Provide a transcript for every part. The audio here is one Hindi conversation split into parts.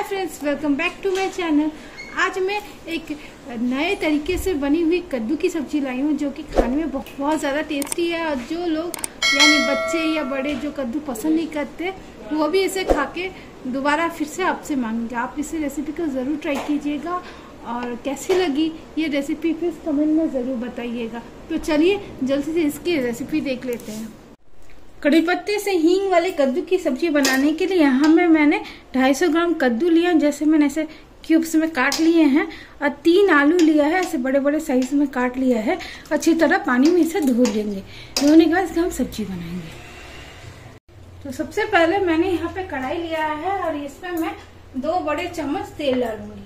Friends, welcome back to my channel. आज मैं एक नए तरीके से बनी हुई कद्दू की सब्जी लाई हूँ जो कि खाने में बहुत ज़्यादा टेस्टी है। और जो लोग यानी बच्चे या बड़े जो कद्दू पसंद नहीं करते वो भी इसे खा के दोबारा फिर से आपसे मांगेंगे। आप इस रेसिपी को ज़रूर ट्राई कीजिएगा और कैसी लगी ये रेसिपी प्लीज़ कमेंट में ज़रूर बताइएगा। तो चलिए जल्दी से इसकी रेसिपी देख लेते हैं। कड़ी पत्ते से हींग वाले कद्दू की सब्जी बनाने के लिए यहाँ में मैंने 250 ग्राम कद्दू लिया, जैसे मैंने ऐसे क्यूब्स में काट लिए हैं। और 3 आलू लिया है, ऐसे बड़े बड़े साइज में काट लिया है। अच्छी तरह पानी में इसे धो लेंगे। धोने के बाद इसका हम सब्जी बनाएंगे। तो सबसे पहले मैंने यहाँ पे कढ़ाई लिया है और इसमें मैं 2 बड़े चम्मच तेल डालूंगी।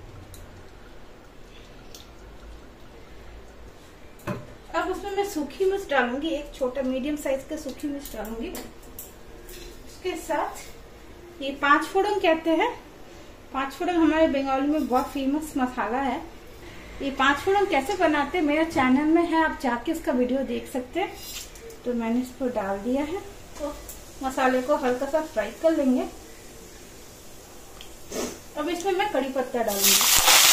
अब उसमें मैं सूखी मिर्च डालूंगी, एक छोटा मीडियम साइज का सूखी मिर्च डालूंगी। उसके साथ ये 5 फोड़न कहते हैं। 5 फोड़न हमारे बंगाली में बहुत फेमस मसाला है। ये 5 फोड़न कैसे बनाते हैं मेरे चैनल में है, आप जाके इसका वीडियो देख सकते हैं। तो मैंने इसको डाल दिया है। तो मसाले को हल्का सा फ्राई कर लेंगे। अब इसमें मैं कड़ी पत्ता डालूंगी।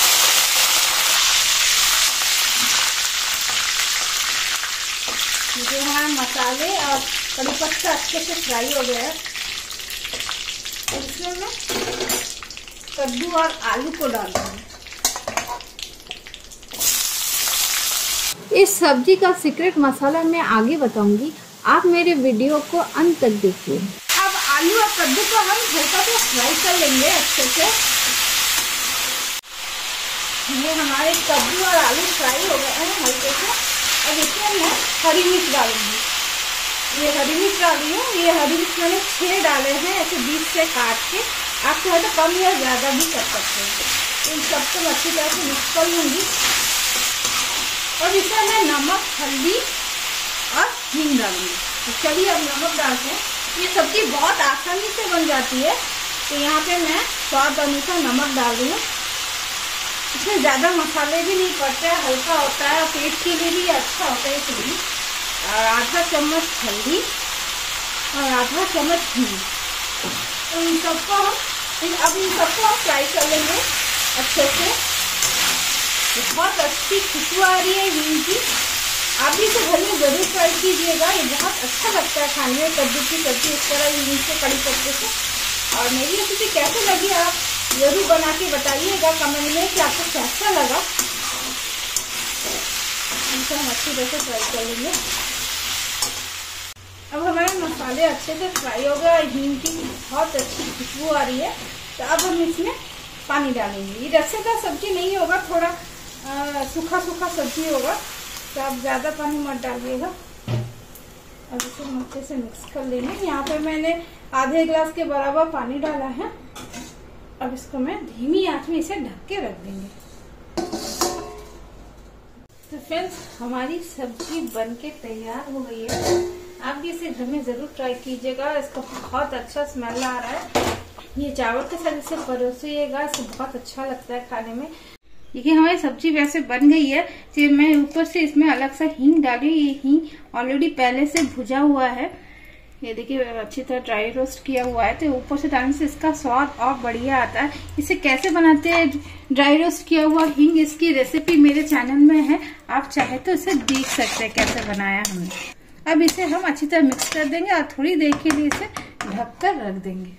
जो हमारे मसाले और कड़ी पत्ता अच्छे से फ्राई हो गया है, इसमें मैं कद्दू और आलू को डाल दूंगी। इस सब्जी का सीक्रेट मसाला मैं आगे बताऊंगी, आप मेरे वीडियो को अंत तक देखिए। अब आलू और कद्दू को हम हल्का सा फ्राई कर लेंगे अच्छे से। ये हमारे कद्दू और आलू फ्राई हो गए हैं हल्के से। अब इसमें मैं हरी मिर्च डालूंगी। ये हरी मिर्च डाली हूँ। ये हरी मिर्च मैंने 6 डाले हैं, ऐसे बीच से काट के। आप चाहे तो कम या ज़्यादा भी कर सकते हैं। इन सबको मैं अच्छी तरह से मिक्स कर लूँगी। और इसमें मैं नमक, हल्दी और हींग डालूंगी। तो चलिए अब नमक डालते हैं। ये सब्जी बहुत आसानी से बन जाती है। तो यहाँ पे मैं स्वाद अनुसार नमक डाल रही हूँ। इसमें ज़्यादा मसाले भी नहीं पड़ते हैं, हल्का होता है, पेट के लिए भी अच्छा होता है सब्जी। और आधा चम्मच हल्दी और आधा चम्मच हींग। तो इन सबको हम फ्राई कर लेंगे अच्छे से। बहुत अच्छी खुशबू आ रही है हींग की। आप भी इसे घर में ज़रूर ट्राई कीजिएगा। ये बहुत अच्छा लगता है खाने में, कद्दू की सब्जी इस तरह हींग से, कड़ी पत्ते से। और मेरी रेसिपी कैसे लगी आप जरूर बना के बताइएगा कमेंट में कि आपको कैसा लगा। इसे हम अच्छी तरह से फ्राई कर लेंगे। अब हमारे मसाले अच्छे से फ्राई हो गए। हींग की बहुत अच्छी खुशबू आ रही है। तो अब हम इसमें पानी डालेंगे। ये रसेदार सब्जी नहीं होगा, थोड़ा सूखा सूखा सब्जी होगा। तो आप ज़्यादा पानी मत डालिएगा। अब इसे हम अच्छे से मिक्स कर लेंगे। यहाँ पे मैंने आधे गिलास के बराबर पानी डाला है। अब इसको मैं धीमी आंच में इसे ढक के रख देंगे। तो फ्रेंड्स, हमारी सब्जी बनके तैयार हो गई है। आप भी इसे घर में जरूर ट्राई कीजिएगा। इसका बहुत अच्छा स्मेल आ रहा है। ये चावल के साथ इसे परोसिएगा, इसे बहुत अच्छा लगता है खाने में। देखिए हमारी सब्जी वैसे बन गई है। फिर मैं ऊपर से इसमें अलग सा हींग डाली। ये हींग ऑलरेडी पहले से भुजा हुआ है। ये देखिए अच्छी तरह ड्राई रोस्ट किया हुआ है। तो ऊपर से डालने से इसका स्वाद और बढ़िया आता है। इसे कैसे बनाते हैं ड्राई रोस्ट किया हुआ हींग, इसकी रेसिपी मेरे चैनल में है। आप चाहे तो इसे देख सकते हैं कैसे बनाया हमने। अब इसे हम अच्छी तरह मिक्स कर देंगे और थोड़ी देर के लिए इसे ढक कर रख देंगे।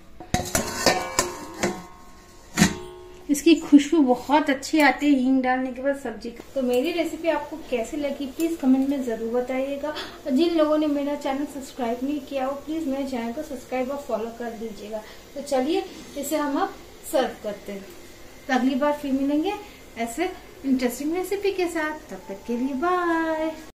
इसकी खुशबू बहुत अच्छी आती है हींग डालने के बाद सब्जी का। तो मेरी रेसिपी आपको कैसी लगी प्लीज कमेंट में जरूर बताइएगा। और जिन लोगों ने मेरा चैनल सब्सक्राइब नहीं किया हो प्लीज मेरे चैनल को सब्सक्राइब और फॉलो कर दीजिएगा। तो चलिए इसे हम अब सर्व करते हैं। तो अगली बार फिर मिलेंगे ऐसे इंटरेस्टिंग रेसिपी के साथ। तब तक के लिए बाय।